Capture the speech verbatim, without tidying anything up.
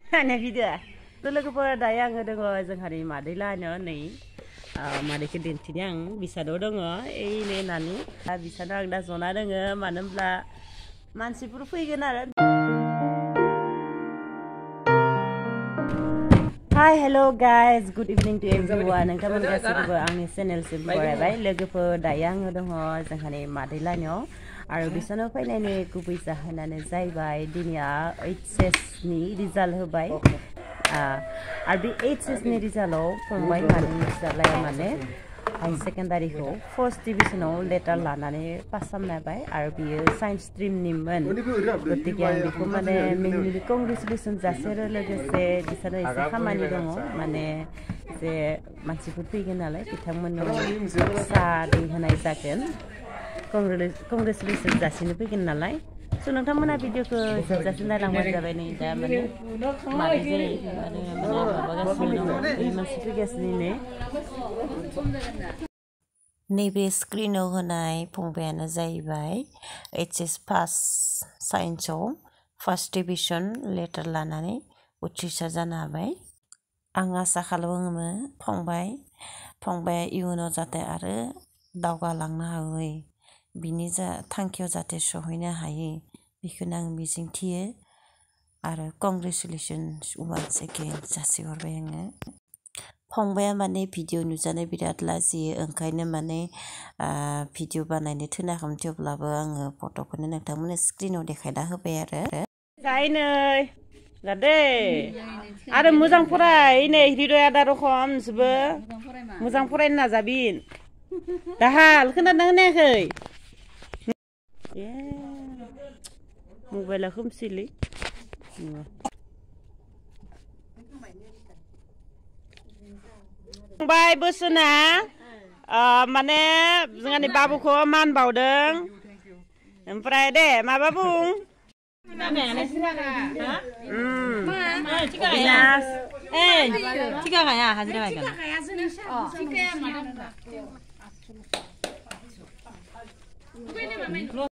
Ana video. Dulu ke pada dayang ngedengo jenghari madila nyo nih. Mari ke dinti yang bisa dodongo. Ini nani. Bisa dong dah zona dengo. Mana bela mansi purfui genar. Hi, hello guys. Good evening to everyone. Nangkaman kasih ke angni channel simple bay. Lagi ke dayang ngedengo jenghari madila nyo. Aru bisano fainane guबै जाहोनानो जाहैबाय दिनिया H S नि result होबाय आरो बे H S नि रिजाल्टआव फंबाय मानि फिसालाया माने हाई सेकेन्डारिखौ फर्स्ट डिभिजनाव लेटार लानानै पास खालामबाय आरो बियो साइन्स स्ट्रिमनिमोन गतिके आं बेखौ माने मेनलि कंग्रेचुलेसन जासिरो लोगोसे बिसोरो एसे खामानि दङ माने जे मानसिफोर फैगोन नालाय बिथांमोननो साहा दै होनाय जागोन Congratulations जासिनो फैगोन नालाय स' नोंथांमोना भिडिअखौ जोबजासिम नायलांबानो जाबाय नै दा माने मादै जायो आरो माबागासिनो दङ बे मानसि फैगासिनो नै नैबे स्क्रिनाव होनाय फंबायानो जाहैबाय H S पास साइन्सआव फार्स्ट डिभिजन लेटार लानानै उथ्रिसार जानो हाबाय आं आसा खालामो फंबाय फंबाया इयुनाव जाहाथे आरो दावगालांनो हायो बिनि जा थांखियाव जाहाथे सहैनो हायो बेखौनो आं मिजिंथियो आरो कंग्रेचुलेसन्स वान्स अगेन जासिहरबाय आङो फंबाया माने भिडिअ नुजानो बिराद लाजियो ओंखायनो माने भिडिअ बानायनो थोनाखैमोन थेवब्लाबो आङो फट'खौनो नोंथांमोननो स्क्रिनाव देखायना होबाय आरो जायनै जादे आरो मोजां फराय नै हृदय आदा रखम नोंसोरबो मोजां फरायनो नाजाबिन दाहाल खोनादोंना खोनायाखै मबाइला खोमसिलै फंबाय बोसोना माने जोंहानि बाबुखौ मान बावदों ओमफ्राय दे माबा बुं थिखा गाया हाजिरा गायगोन